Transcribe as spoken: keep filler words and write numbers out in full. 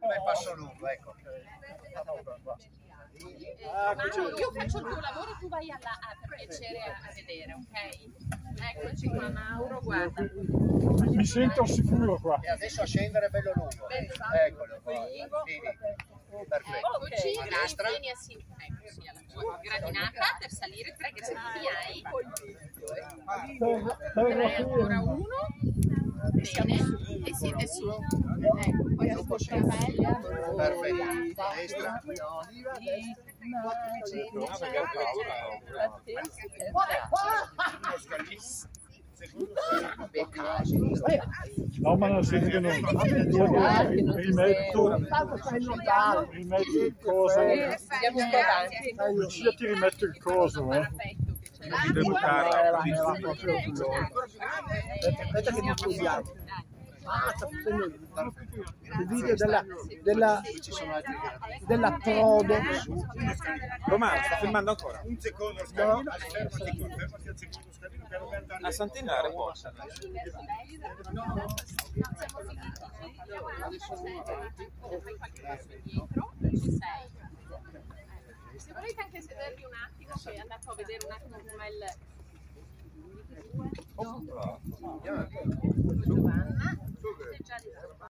Come passo lungo, ecco. Ah, Mauro, io faccio il tuo lavoro, tu vai alla, a, per piacere a, a vedere, ok? Eccoci qua Mauro, guarda. Mi sento sicuro qua. E adesso a scendere bello lungo. Eccolo qua. Sì, perfetto. Eccoci, A destra. vieni a sinistra. Eccoci alla tua gradinata per salire, tre gradini hai. Tre, ancora uno. Bene, e siete su. Ecco, poi dopo c'è Perfetto. A destra. No, ma non si vedono. Rimetto, rimetto il coso. Lucia, ti rimetto il coso, eh. Aspetta che mi studiamo. Ah, sta facendo il video della della della Prodo. Romano, sta filmando ancora? Un secondo, scalino, fermati qua, fermati al secondo scalino, piano piano. La Santina era posta. Se volete anche sedervi un attimo, se è andato a vedere un attimo com'è il... Giovanna,